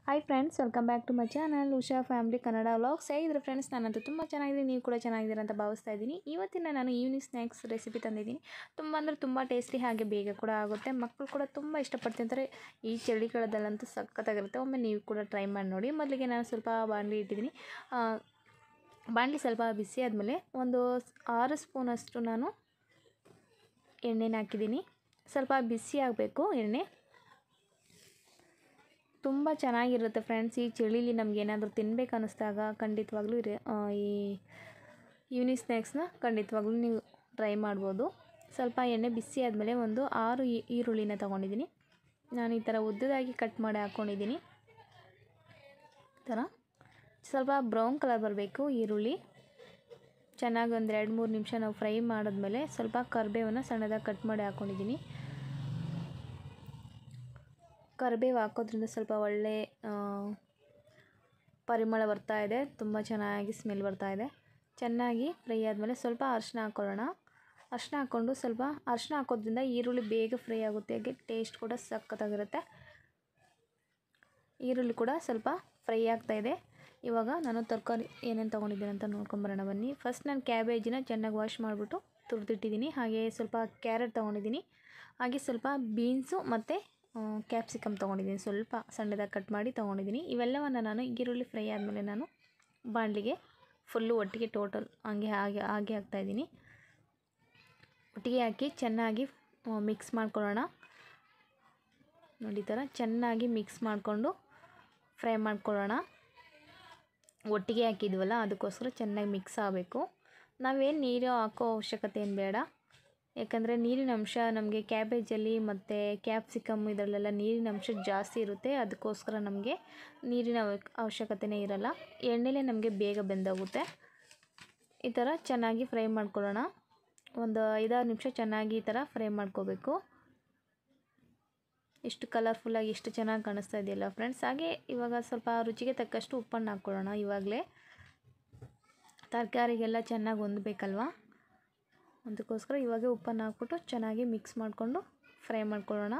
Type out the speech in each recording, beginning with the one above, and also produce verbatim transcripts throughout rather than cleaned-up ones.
Hi friends, welcome back to my channel Usha family Kannada vlogs. ಹೇಗಿದ್ರೆ friends, ನಾನಂತೂ ತುಂಬ ಚೆನ್ನಾಗಿದ್ದೀನಿ, ನೀವು ಕೂಡ ಚೆನ್ನಾಗಿದ್ದೀರ ಅಂತ ಭಾವಿಸ್ತಾ ಇದ್ದೀನಿ. ಇವತ್ತಿನ ನಾನು ಈವ್ನಿಂಗ್ ಸ್ನ್ಯಾಕ್ಸ್ ರೆಸಿಪಿ ತಂದಿದ್ದೀನಿ. ತುಂಬ ಅಂದರೆ ತುಂಬ ಟೇಸ್ಟಿ, ಹಾಗೆ ಬೇಗ ಕೂಡ ಆಗುತ್ತೆ. ಮಕ್ಕಳು ಕೂಡ ತುಂಬ ಇಷ್ಟಪಡ್ತಿರ್ತಾರೆ. ಈ ಚಳಿಗಾಲದಲ್ಲಂತೂ ಸಖತ್ತಾಗಿರುತ್ತೆ. ಒಮ್ಮೆ ನೀವು ಕೂಡ ಟ್ರೈ ಮಾಡಿ ನೋಡಿ. ಮೊದಲಿಗೆ ನಾನು ಸ್ವಲ್ಪ ಬಾಣಲಿ ಇಟ್ಟಿದ್ದೀನಿ. ಬಾಣಲಿ ಸ್ವಲ್ಪ ಬಿಸಿ ಆದಮೇಲೆ ಒಂದು ಆರು ಸ್ಪೂನಷ್ಟು ನಾನು ಎಣ್ಣೆನ ಹಾಕಿದ್ದೀನಿ. ಸ್ವಲ್ಪ ಬಿಸಿ ಆಗಬೇಕು ಎಣ್ಣೆ. ತುಂಬ ಚೆನ್ನಾಗಿರುತ್ತೆ ಫ್ರೆಂಡ್ಸ್. ಈ ಚಳಿಲಿ ನಮಗೇನಾದರೂ ತಿನ್ನಬೇಕು ಅನ್ನಿಸ್ದಾಗ ಖಂಡಿತವಾಗ್ಲೂ ಈ ಈವ್ನಿಂಗ್ ಸ್ನ್ಯಾಕ್ಸ್ನ ಖಂಡಿತವಾಗ್ಲೂ ನೀವು ಟ್ರೈ ಮಾಡ್ಬೋದು. ಸ್ವಲ್ಪ ಎಣ್ಣೆ ಬಿಸಿ ಆದಮೇಲೆ ಒಂದು ಆರು ಈರುಳ್ಳಿನ ತೊಗೊಂಡಿದ್ದೀನಿ. ನಾನು ಈ ಥರ ಉದ್ದದಾಗಿ ಕಟ್ ಮಾಡಿ ಹಾಕ್ಕೊಂಡಿದ್ದೀನಿ. ಈ ಥರ ಸ್ವಲ್ಪ ಬ್ರೌನ್ ಕಲರ್ ಬರಬೇಕು ಈರುಳ್ಳಿ. ಚೆನ್ನಾಗಿ ಒಂದು ಎರಡು ಮೂರು ನಿಮಿಷ ನಾವು ಫ್ರೈ ಮಾಡಿದ್ಮೇಲೆ ಸ್ವಲ್ಪ ಕರಿಬೇವನ್ನು ಸಣ್ಣದಾಗಿ ಕಟ್ ಮಾಡಿ ಹಾಕ್ಕೊಂಡಿದ್ದೀನಿ. ಕರಿಬೇವು ಹಾಕೋದ್ರಿಂದ ಸ್ವಲ್ಪ ಒಳ್ಳೆ ಪರಿಮಳ ಬರ್ತಾ ಇದೆ, ತುಂಬ ಚೆನ್ನಾಗಿ ಸ್ಮೆಲ್ ಬರ್ತಾ ಇದೆ. ಚೆನ್ನಾಗಿ ಫ್ರೈ ಆದಮೇಲೆ ಸ್ವಲ್ಪ ಅರಿಶಿನ ಹಾಕ್ಕೊಳ್ಳೋಣ. ಅರಿಶಿನ ಹಾಕ್ಕೊಂಡು ಸ್ವಲ್ಪ ಅರಿಶಿನ ಹಾಕೋದ್ರಿಂದ ಈರುಳ್ಳಿ ಬೇಗ ಫ್ರೈ ಆಗುತ್ತೆ, ಹಾಗೆ ಟೇಸ್ಟ್ ಕೂಡ ಸಖತ್ತಾಗಿರುತ್ತೆ. ಈರುಳ್ಳಿ ಕೂಡ ಸ್ವಲ್ಪ ಫ್ರೈ ಆಗ್ತಾಯಿದೆ. ಇವಾಗ ನಾನು ತರಕಾರಿ ಏನೇನು ತೊಗೊಂಡಿದ್ದೀನಿ ಅಂತ ನೋಡ್ಕೊಂಬರೋಣ ಬನ್ನಿ. ಫಸ್ಟ್ ನಾನು ಕ್ಯಾಬೇಜಿನ ಚೆನ್ನಾಗಿ ವಾಶ್ ಮಾಡಿಬಿಟ್ಟು ತುರಿದಿಟ್ಟಿದ್ದೀನಿ. ಹಾಗೆ ಸ್ವಲ್ಪ ಕ್ಯಾರೆಟ್ ತೊಗೊಂಡಿದ್ದೀನಿ. ಹಾಗೆ ಸ್ವಲ್ಪ ಬೀನ್ಸು ಮತ್ತು ಕ್ಯಾಪ್ಸಿಕಮ್ ತೊಗೊಂಡಿದ್ದೀನಿ. ಸ್ವಲ್ಪ ಸಣ್ಣದಾಗಿ ಕಟ್ ಮಾಡಿ ತೊಗೊಂಡಿದ್ದೀನಿ. ಇವೆಲ್ಲವನ್ನು ನಾನು ಈರುಳ್ಳಿ ಫ್ರೈ ಆದಮೇಲೆ ನಾನು ಬಾಣಲಿಗೆ ಫುಲ್ಲು ಒಟ್ಟಿಗೆ ಟೋಟಲ್ ಹಂಗೆ ಹಾಗೆ ಹಾಗೆ ಹಾಕ್ತಾಯಿದ್ದೀನಿ. ಒಟ್ಟಿಗೆ ಹಾಕಿ ಚೆನ್ನಾಗಿ ಮಿಕ್ಸ್ ಮಾಡ್ಕೊಳ್ಳೋಣ. ನೋಡಿ, ಈ ಥರ ಚೆನ್ನಾಗಿ ಮಿಕ್ಸ್ ಮಾಡಿಕೊಂಡು ಫ್ರೈ ಮಾಡ್ಕೊಳ್ಳೋಣ. ಒಟ್ಟಿಗೆ ಹಾಕಿದ್ವಲ್ಲ, ಅದಕ್ಕೋಸ್ಕರ ಚೆನ್ನಾಗಿ ಮಿಕ್ಸ್ ಆಗಬೇಕು. ನಾವೇನು ನೀರು ಹಾಕೋ ಅವಶ್ಯಕತೆ ಏನು ಬೇಡ, ಯಾಕಂದರೆ ನೀರಿನ ಅಂಶ ನಮಗೆ ಕ್ಯಾಬೇಜಲ್ಲಿ ಮತ್ತು ಕ್ಯಾಪ್ಸಿಕಮ್ ಇದರಲ್ಲೆಲ್ಲ ನೀರಿನ ಅಂಶ ಜಾಸ್ತಿ ಇರುತ್ತೆ. ಅದಕ್ಕೋಸ್ಕರ ನಮಗೆ ನೀರಿನ ಅವಶ್ಯಕತೆಯೇ ಇರಲ್ಲ. ಎಣ್ಣೆಲೇ ನಮಗೆ ಬೇಗ ಬೆಂದೋಗುತ್ತೆ. ಈ ಥರ ಚೆನ್ನಾಗಿ ಫ್ರೈ ಮಾಡ್ಕೊಳ್ಳೋಣ. ಒಂದು ಐದಾರು ನಿಮಿಷ ಚೆನ್ನಾಗಿ ಈ ಥರ ಫ್ರೈ ಮಾಡ್ಕೋಬೇಕು. ಎಷ್ಟು ಕಲರ್ಫುಲ್ಲಾಗಿ ಎಷ್ಟು ಚೆನ್ನಾಗಿ ಕಾಣಿಸ್ತಾ ಇದೆಯಲ್ಲ ಫ್ರೆಂಡ್ಸ್. ಹಾಗೆ ಇವಾಗ ಸ್ವಲ್ಪ ರುಚಿಗೆ ತಕ್ಕಷ್ಟು ಉಪ್ಪನ್ನು ಹಾಕ್ಕೊಳ್ಳೋಣ. ಇವಾಗಲೇ ತರಕಾರಿಗೆಲ್ಲ ಚೆನ್ನಾಗಿ ಹೊಂದಬೇಕಲ್ವ, ಅದಕ್ಕೋಸ್ಕರ ಇವಾಗ ಉಪ್ಪನ್ನು ಹಾಕ್ಬಿಟ್ಟು ಚೆನ್ನಾಗಿ ಮಿಕ್ಸ್ ಮಾಡಿಕೊಂಡು ಫ್ರೈ ಮಾಡ್ಕೊಳ್ಳೋಣ.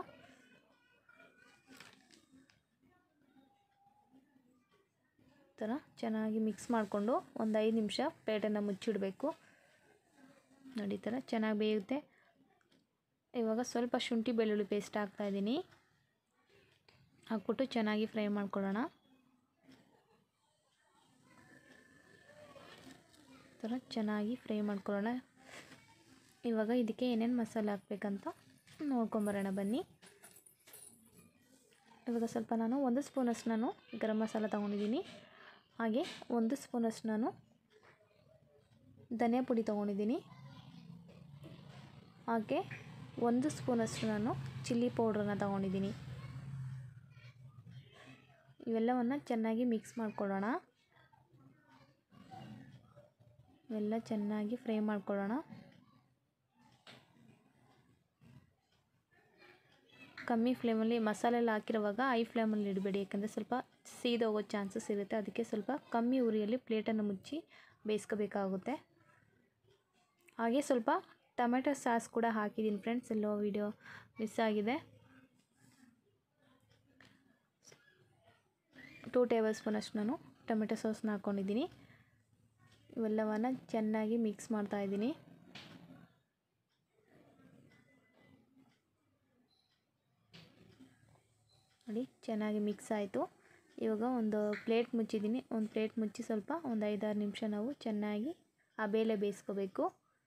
ಈ ಥರ ಚೆನ್ನಾಗಿ ಮಿಕ್ಸ್ ಮಾಡಿಕೊಂಡು ಒಂದು ಐದು ನಿಮಿಷ ಪ್ಲೇಟನ್ನು ಮುಚ್ಚಿಡಬೇಕು. ನೋಡಿ, ಈ ಥರ ಚೆನ್ನಾಗಿ ಬೇಯುತ್ತೆ. ಇವಾಗ ಸ್ವಲ್ಪ ಶುಂಠಿ ಬೆಳ್ಳುಳ್ಳಿ ಪೇಸ್ಟ್ ಹಾಕ್ತಾಯಿದ್ದೀನಿ. ಹಾಕ್ಬಿಟ್ಟು ಚೆನ್ನಾಗಿ ಫ್ರೈ ಮಾಡ್ಕೊಳ್ಳೋಣ. ಈ ಥರ ಚೆನ್ನಾಗಿ ಫ್ರೈ ಮಾಡ್ಕೊಳ್ಳೋಣ. ಇವಾಗ ಇದಕ್ಕೆ ಏನೇನು ಮಸಾಲೆ ಹಾಕಬೇಕಂತ ನೋಡ್ಕೊಂಬರೋಣ ಬನ್ನಿ. ಇವಾಗ ಸ್ವಲ್ಪ ನಾನು ಒಂದು ಸ್ಪೂನಷ್ಟು ನಾನು ಗರಂ ಮಸಾಲ ತೊಗೊಂಡಿದ್ದೀನಿ. ಹಾಗೆ ಒಂದು ಸ್ಪೂನಷ್ಟು ನಾನು ಧನಿಯಾ ಪುಡಿ ತೊಗೊಂಡಿದ್ದೀನಿ. ಹಾಗೆ ಒಂದು ಸ್ಪೂನಷ್ಟು ನಾನು ಚಿಲ್ಲಿ ಪೌಡ್ರನ್ನ ತೊಗೊಂಡಿದ್ದೀನಿ. ಇವೆಲ್ಲವನ್ನು ಚೆನ್ನಾಗಿ ಮಿಕ್ಸ್ ಮಾಡ್ಕೊಳ್ಳೋಣ. ಇವೆಲ್ಲ ಚೆನ್ನಾಗಿ ಫ್ರೈ ಮಾಡ್ಕೊಳ್ಳೋಣ. ಕಮ್ಮಿ ಫ್ಲೇಮಲ್ಲಿ ಮಸಾಲೆ ಎಲ್ಲ ಹಾಕಿರುವಾಗ ಹೈ ಫ್ಲೇಮಲ್ಲಿ ಇಡಬೇಡಿ, ಯಾಕಂದರೆ ಸ್ವಲ್ಪ ಸೀದೋಗೋ ಚಾನ್ಸಸ್ ಇರುತ್ತೆ. ಅದಕ್ಕೆ ಸ್ವಲ್ಪ ಕಮ್ಮಿ ಉರಿಯಲ್ಲಿ ಪ್ಲೇಟನ್ನು ಮುಚ್ಚಿ ಬೇಯಿಸ್ಕೋಬೇಕಾಗುತ್ತೆ. ಹಾಗೆ ಸ್ವಲ್ಪ ಟೊಮೆಟೊ ಸಾಸ್ ಕೂಡ ಹಾಕಿದ್ದೀನಿ ಫ್ರೆಂಡ್ಸ್. ಎಲ್ಲೋ ವಿಡಿಯೋ ಮಿಸ್ ಆಗಿದೆ. ಟೂ ಟೇಬಲ್ ಸ್ಪೂನಷ್ಟು ನಾನು ಟೊಮೆಟೊ ಸಾಸ್ನ ಹಾಕ್ಕೊಂಡಿದ್ದೀನಿ. ಇವೆಲ್ಲವನ್ನು ಚೆನ್ನಾಗಿ ಮಿಕ್ಸ್ ಮಾಡ್ತಾಯಿದ್ದೀನಿ. ನೋಡಿ, ಚೆನ್ನಾಗಿ ಮಿಕ್ಸ್ ಆಯಿತು. ಇವಾಗ ಒಂದು ಪ್ಲೇಟ್ ಮುಚ್ಚಿದ್ದೀನಿ. ಒಂದು ಪ್ಲೇಟ್ ಮುಚ್ಚಿ ಸ್ವಲ್ಪ ಒಂದು ಐದಾರು ನಿಮಿಷ ನಾವು ಚೆನ್ನಾಗಿ ಆ ಬೇಳೆ ಬೇಯಿಸ್ಕೋಬೇಕು.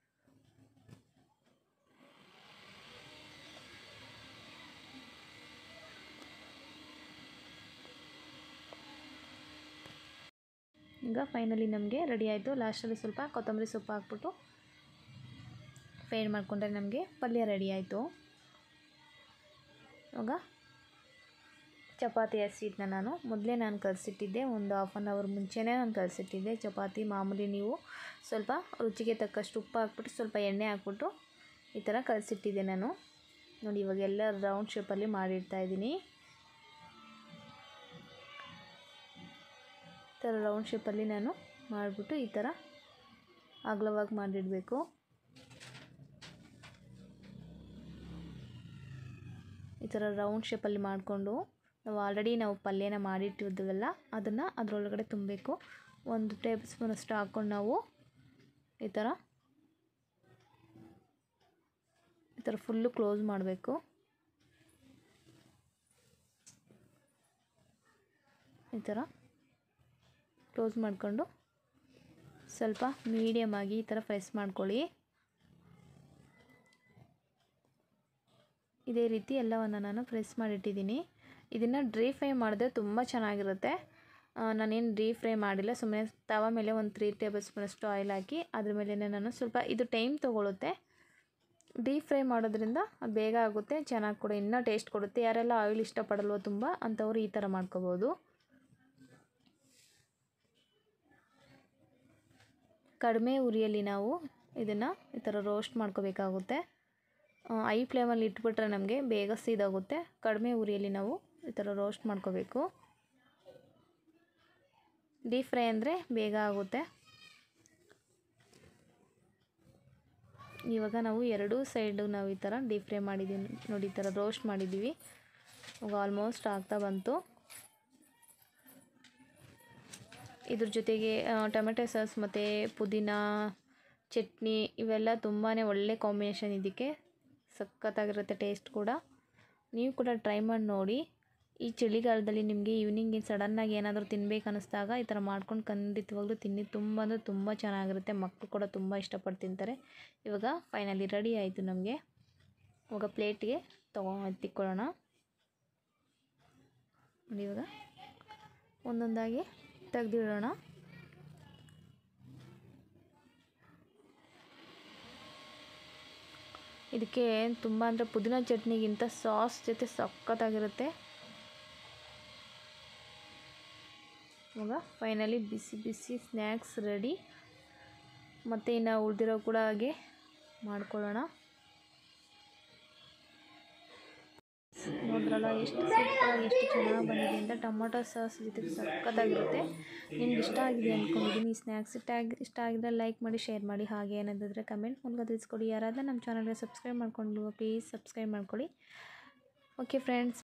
ಈಗ ಫೈನಲಿ ನಮಗೆ ರೆಡಿ ಆಯಿತು. ಲಾಸ್ಟಲ್ಲಿ ಸ್ವಲ್ಪ ಕೊತ್ತಂಬರಿ ಸೊಪ್ಪು ಹಾಕ್ಬಿಟ್ಟು ಫ್ರೈ ಮಾಡಿಕೊಂಡ್ರೆ ನಮಗೆ ಪಲ್ಯ ರೆಡಿ ಆಯಿತು. ಇವಾಗ ಚಪಾತಿ ಹಸಿಟ್ಟನ್ನ ನಾನು ಮೊದಲೇ ನಾನು ಕಲಸಿಟ್ಟಿದ್ದೆ. ಒಂದು ಹಾಫ್ ಆನ್ ಅವರ್ ಮುಂಚೆನೇ ನಾನು ಕಲಸಿಟ್ಟಿದ್ದೆ. ಚಪಾತಿ ಮಾಮೂಲಿ ನೀವು ಸ್ವಲ್ಪ ರುಚಿಗೆ ತಕ್ಕಷ್ಟು ಉಪ್ಪು ಹಾಕ್ಬಿಟ್ಟು ಸ್ವಲ್ಪ ಎಣ್ಣೆ ಹಾಕ್ಬಿಟ್ಟು ಈ ಥರ ಕಲಸಿಟ್ಟಿದ್ದೆ ನಾನು. ನೋಡಿ, ಇವಾಗ ಎಲ್ಲ ರೌಂಡ್ ಶೇಪಲ್ಲಿ ಮಾಡಿಡ್ತಾಯಿದ್ದೀನಿ. ಈ ಥರ ರೌಂಡ್ ಶೇಪಲ್ಲಿ ನಾನು ಮಾಡಿಬಿಟ್ಟು ಈ ಥರ ಅಗಲವಾಗಿ ಮಾಡಿಡಬೇಕು. ಈ ಥರ ರೌಂಡ್ ಶೇಪಲ್ಲಿ ಮಾಡಿಕೊಂಡು ನಾವು ಆಲ್ರೆಡಿ ನಾವು ಪಲ್ಯನ ಮಾಡಿಟ್ಟಿದ್ದೀವಲ್ಲ ಅದನ್ನು ಅದರೊಳಗಡೆ ತುಂಬಬೇಕು. ಒಂದು ಟೇಬಲ್ ಸ್ಪೂನಷ್ಟು ಹಾಕ್ಕೊಂಡು ನಾವು ಈ ಥರ ಈ ಥರ ಫುಲ್ಲು ಕ್ಲೋಸ್ ಮಾಡಬೇಕು. ಈ ಥರ ಕ್ಲೋಸ್ ಮಾಡಿಕೊಂಡು ಸ್ವಲ್ಪ ಮೀಡಿಯಮ್ ಆಗಿ ಈ ಥರ ಪ್ರೆಸ್ ಮಾಡ್ಕೊಳ್ಳಿ. ಇದೇ ರೀತಿ ಎಲ್ಲವನ್ನು ನಾನು ಪ್ರೆಸ್ ಮಾಡಿಟ್ಟಿದ್ದೀನಿ. ಇದನ್ನು ಡ್ರೈ ಫ್ರೈ ಮಾಡಿದ್ರೆ ತುಂಬ ಚೆನ್ನಾಗಿರುತ್ತೆ. ನಾನೇನು ಡ್ರೈ ಫ್ರೈ ಮಾಡಿಲ್ಲ, ಸುಮ್ಮನೆ ತವ ಮೇಲೆ ಒಂದು ತ್ರೀ ಟೇಬಲ್ ಸ್ಪೂನಷ್ಟು ಆಯಿಲ್ ಹಾಕಿ ಅದ್ರ ಮೇಲೆ ನಾನು ಸ್ವಲ್ಪ, ಇದು ಟೈಮ್ ತೊಗೊಳುತ್ತೆ. ಡೀಪ್ ಫ್ರೈ ಮಾಡೋದ್ರಿಂದ ಅದು ಬೇಗ ಆಗುತ್ತೆ, ಚೆನ್ನಾಗಿ ಕೂಡ ಇನ್ನೂ ಟೇಸ್ಟ್ ಕೊಡುತ್ತೆ. ಯಾರೆಲ್ಲ ಆಯಿಲ್ ಇಷ್ಟಪಡಲ್ವೋ ತುಂಬ ಅಂಥವ್ರು ಈ ಥರ ಮಾಡ್ಕೋಬೋದು. ಕಡಿಮೆ ಉರಿಯಲ್ಲಿ ನಾವು ಇದನ್ನು ಈ ಥರ ರೋಸ್ಟ್ ಮಾಡ್ಕೋಬೇಕಾಗುತ್ತೆ. ಐ ಫ್ಲೇಮಲ್ಲಿ ಇಟ್ಬಿಟ್ರೆ ನಮಗೆ ಬೇಗ ಸೀದಾಗುತ್ತೆ. ಕಡಿಮೆ ಉರಿಯಲ್ಲಿ ನಾವು ಈ ಥರ ರೋಸ್ಟ್ ಮಾಡ್ಕೋಬೇಕು. ಡೀಪ್ ಫ್ರೈ ಅಂದರೆ ಬೇಗ ಆಗುತ್ತೆ. ಇವಾಗ ನಾವು ಎರಡೂ ಸೈಡು ನಾವು ಈ ಥರ ಡೀಪ್ ಫ್ರೈ ಮಾಡಿದ್ದೀವಿ ನೋಡಿ, ಈ ಥರ ರೋಸ್ಟ್ ಮಾಡಿದ್ದೀವಿ. ಇವಾಗ ಆಲ್ಮೋಸ್ಟ್ ಆಗ್ತಾ ಬಂತು. ಇದ್ರ ಜೊತೆಗೆ ಟೊಮೆಟೊ ಸಾಸ್ ಮತ್ತು ಪುದೀನ ಚಟ್ನಿ ಇವೆಲ್ಲ ತುಂಬಾ ಒಳ್ಳೆ ಕಾಂಬಿನೇಷನ್. ಇದಕ್ಕೆ ಸಖತ್ತಾಗಿರುತ್ತೆ ಟೇಸ್ಟ್ ಕೂಡ. ನೀವು ಕೂಡ ಟ್ರೈ ಮಾಡಿ ನೋಡಿ. ಈ ಚಳಿಗಾಲದಲ್ಲಿ ನಿಮಗೆ ಈವ್ನಿಂಗ್ ಸಡನ್ನಾಗಿ ಏನಾದರೂ ತಿನ್ಬೇಕು ಅನ್ನಿಸ್ದಾಗ ಈ ಥರ ಮಾಡ್ಕೊಂಡು ಖಂಡಿತವಾಗ್ಲೂ ತಿನ್ನಿ. ತುಂಬ ಅಂದರೆ ತುಂಬ ಚೆನ್ನಾಗಿರುತ್ತೆ. ಮಕ್ಕಳು ಕೂಡ ತುಂಬ ಇಷ್ಟಪಟ್ಟು ತಿಂತಾರೆ. ಇವಾಗ ಫೈನಲಿ ರೆಡಿ ಆಯಿತು ನಮಗೆ. ಇವಾಗ ಪ್ಲೇಟ್ಗೆ ತೊಗೊಂಡು ತಿಕ್ಕೊಳ್ಳೋಣ ನೋಡಿ. ಇವಾಗ ಒಂದೊಂದಾಗಿ ತೆಗೆದಿಡೋಣ. ಇದಕ್ಕೆ ತುಂಬ ಅಂದರೆ ಪುದೀನ ಚಟ್ನಿಗಿಂತ ಸಾಸ್ ಜೊತೆ ಸಖತ್ತಾಗಿರುತ್ತೆ. ಇವಾಗ ಫೈನಲಿ ಬಿಸಿ ಬಿಸಿ ಸ್ನ್ಯಾಕ್ಸ್ ರೆಡಿ. ಮತ್ತು ಇನ್ನು ಉಳಿದಿರೋ ಕೂಡ ಹಾಗೆ ಮಾಡ್ಕೊಳ್ಳೋಣ. ನೋಡಿದ್ರಲ್ಲ ಎಷ್ಟು ಸೂಪರಾಗಿ ಎಷ್ಟು ಚೆನ್ನಾಗಿ ಬಂದಿದೆ ಅಂತ. ಟೊಮೊಟೊ ಸಾಸ್ ಜೊತೆಗೆ ಸಖತ್ತಾಗಿರುತ್ತೆ. ನಿಮ್ಗೆ ಇಷ್ಟ ಆಗಿದೆ ಅಂದ್ಕೊಂಡಿದ್ದೀನಿ ಈ ಸ್ನ್ಯಾಕ್ಸ್. ಇಷ್ಟ ಆಗಿ ಇಷ್ಟ ಆಗಿದ್ರೆ ಲೈಕ್ ಮಾಡಿ, ಶೇರ್ ಮಾಡಿ, ಹಾಗೆ ಏನಾದಿದ್ರೆ ಕಮೆಂಟ್ ಮೂಲಕ ತಿಳಿಸ್ಕೊಡಿ. ಯಾರಾದರೂ ನಮ್ಮ ಚಾನಲ್ಗೆ ಸಬ್ಸ್ಕ್ರೈಬ್ ಮಾಡ್ಕೊಂಡು ಪ್ಲೀಸ್ ಸಬ್ಸ್ಕ್ರೈಬ್ ಮಾಡ್ಕೊಳ್ಳಿ. Okay friends.